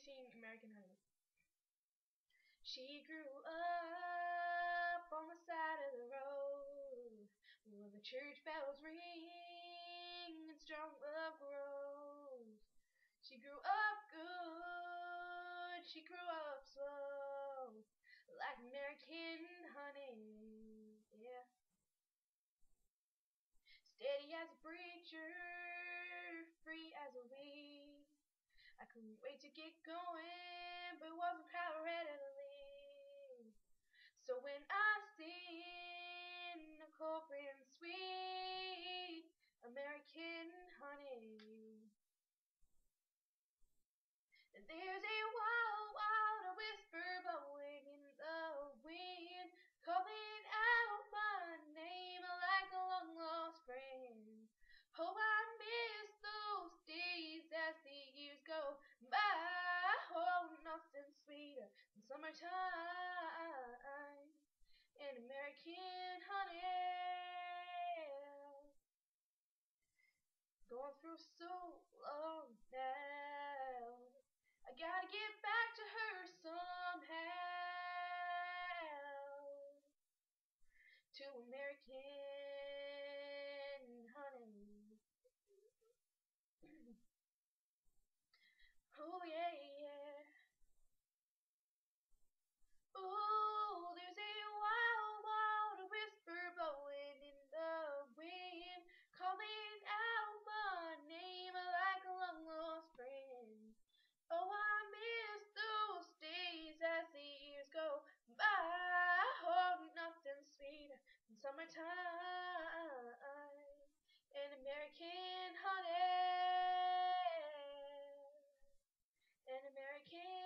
sing American Honey. She grew up on the side of the road where the church bells ring and strong love grows. She grew up good, she grew up slow, like American honey, yeah. Steady as a preacher, free as a weed. I couldn't wait to get going, but wasn't quite ready to leave. So when I sing a cold and sweet American honey, there's a wild, wild whisper blowing in the wind, calling out my name like a long lost friend. Oh, I miss those days as the years go by. Oh, nothing sweeter than summertime and American honey. Going through so long now, I gotta get back to her somehow. To American honey. Oh yeah, yeah. Oh, there's a wild, wild whisper blowing in the wind, calling out my name like a long lost friend. Oh, I miss those days as the years go by. Oh, nothing sweeter than summertime and American honey and American